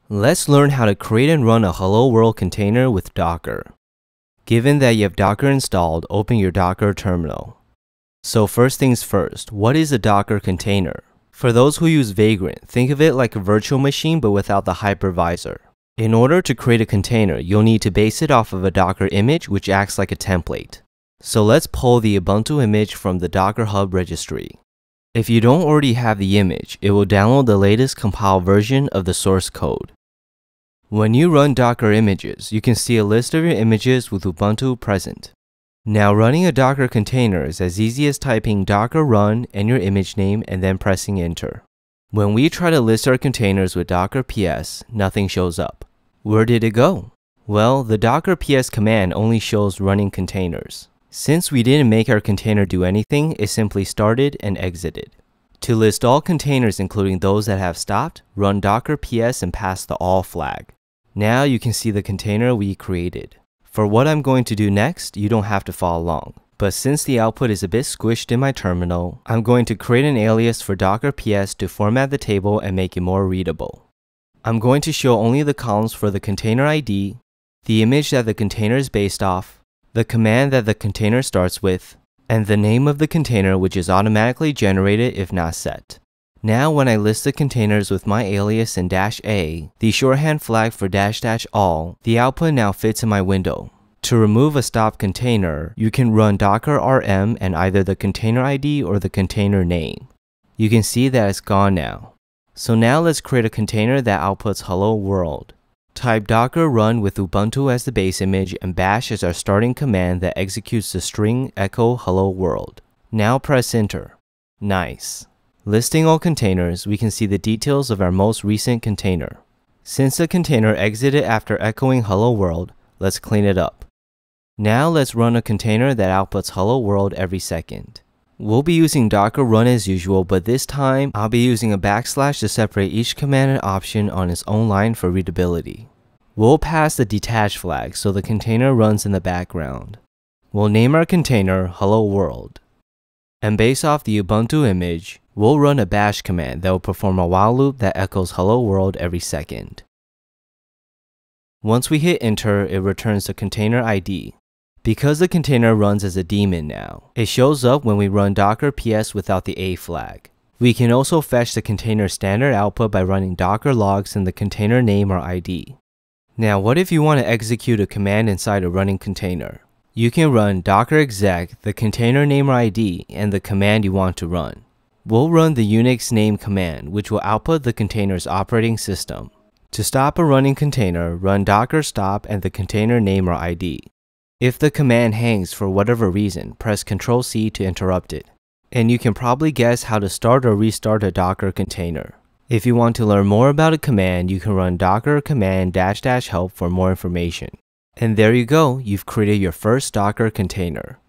Let's learn how to create and run a Hello World container with Docker. Given that you have Docker installed, open your Docker terminal. So first things first, what is a Docker container? For those who use Vagrant, think of it like a virtual machine but without the hypervisor. In order to create a container, you'll need to base it off of a Docker image which acts like a template. So let's pull the Ubuntu image from the Docker Hub registry. If you don't already have the image, it will download the latest compiled version of the source code. When you run Docker images, you can see a list of your images with Ubuntu present. Now running a Docker container is as easy as typing docker run and your image name and then pressing enter. When we try to list our containers with docker ps, nothing shows up. Where did it go? Well, the docker ps command only shows running containers. Since we didn't make our container do anything, it simply started and exited. To list all containers including those that have stopped, run docker ps and pass the all flag. Now you can see the container we created. For what I'm going to do next, you don't have to follow along. But since the output is a bit squished in my terminal, I'm going to create an alias for docker ps to format the table and make it more readable. I'm going to show only the columns for the container ID, the image that the container is based off, the command that the container starts with, and the name of the container which is automatically generated if not set. Now when I list the containers with my alias in -a, the shorthand flag for --all, the output now fits in my window. To remove a stopped container, you can run docker rm and either the container ID or the container name. You can see that it's gone now. So now let's create a container that outputs hello world. Type docker run with Ubuntu as the base image and bash as our starting command that executes the string echo hello world. Now press enter. Nice. Listing all containers, we can see the details of our most recent container. Since the container exited after echoing hello world, let's clean it up. Now let's run a container that outputs hello world every second. We'll be using docker run as usual, but this time I'll be using a backslash to separate each command and option on its own line for readability. We'll pass the detach flag so the container runs in the background. We'll name our container hello world. And based off the Ubuntu image, we'll run a bash command that will perform a while loop that echoes hello world every second. Once we hit enter, it returns the container ID. Because the container runs as a daemon now, it shows up when we run docker ps without the a flag. We can also fetch the container standard output by running docker logs in the container name or ID. Now what if you want to execute a command inside a running container? You can run docker exec, the container name or ID, and the command you want to run. We'll run the Unix name command, which will output the container's operating system. To stop a running container, run docker stop and the container name or ID. If the command hangs for whatever reason, press Ctrl C to interrupt it. And you can probably guess how to start or restart a Docker container. If you want to learn more about a command, you can run docker command --help for more information. And there you go, you've created your first Docker container.